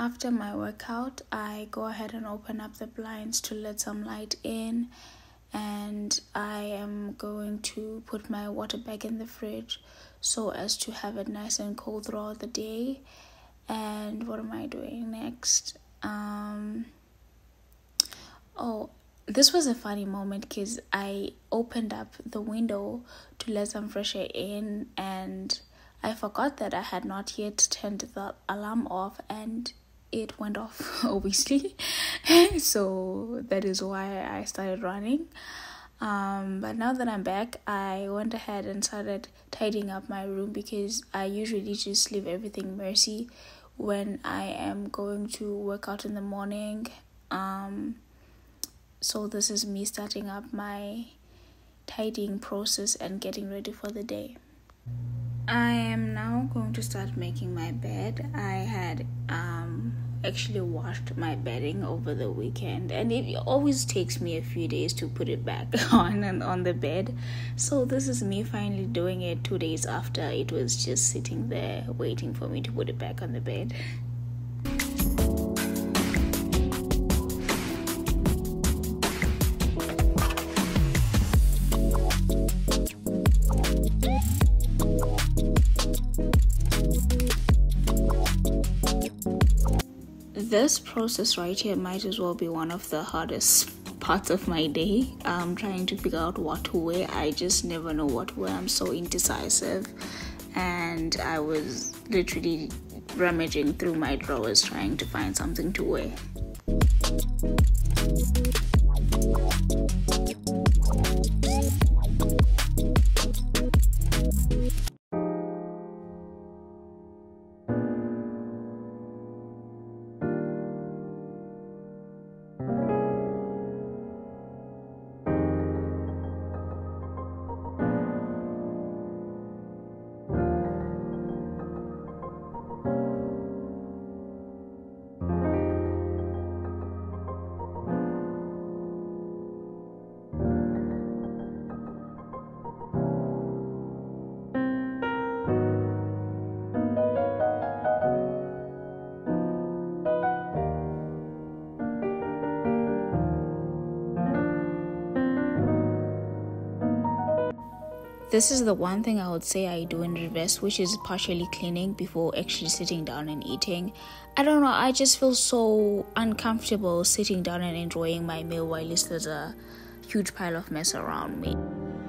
after my workout, I go ahead and open up the blinds to let some light in, and I am going to put my water back in the fridge so as to have it nice and cold throughout the day. And what am I doing next? This was a funny moment because I opened up the window to let some fresh air in, and I forgot that I had not yet turned the alarm off, and it went off, obviously. So that is why I started running. But now that I'm back, I went ahead and started tidying up my room because I usually just leave everything messy when I am going to work out in the morning. So this is me starting up my tidying process and getting ready for the day. I am now going to start making my bed. I had actually washed my bedding over the weekend, and it always takes me a few days to put it back on the bed. So this is me finally doing it 2 days after it was just sitting there waiting for me to put it back on the bed. This process right here might as well be one of the hardest parts of my day. Trying to figure out what to wear. I just never know what to wear. I'm so indecisive, and I was literally rummaging through my drawers trying to find something to wear. This is the one thing I would say I do in reverse, which is partially cleaning before actually sitting down and eating. I don't know, I just feel so uncomfortable sitting down and enjoying my meal while there's a huge pile of mess around me.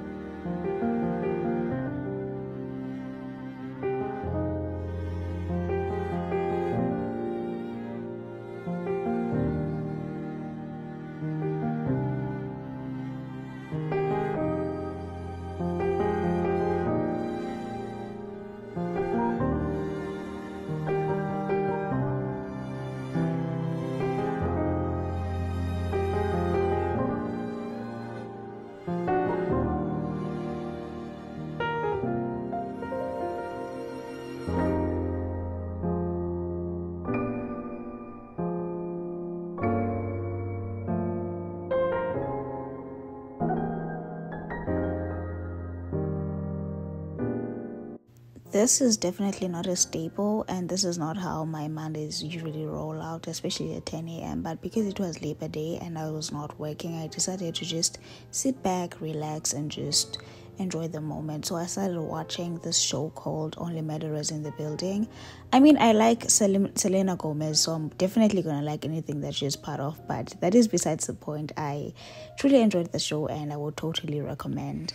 This is definitely not a staple, and this is not how my Mondays usually roll out, especially at 10 a.m. But because it was Labor Day and I was not working, I decided to just sit back, relax, and just enjoy the moment. So I started watching this show called Only Murderers in the Building. I mean, I like Selena Gomez, so I'm definitely gonna like anything that she's part of, but that is besides the point. I truly enjoyed the show and I would totally recommend.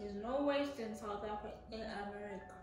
There's no waste in South Africa, in America.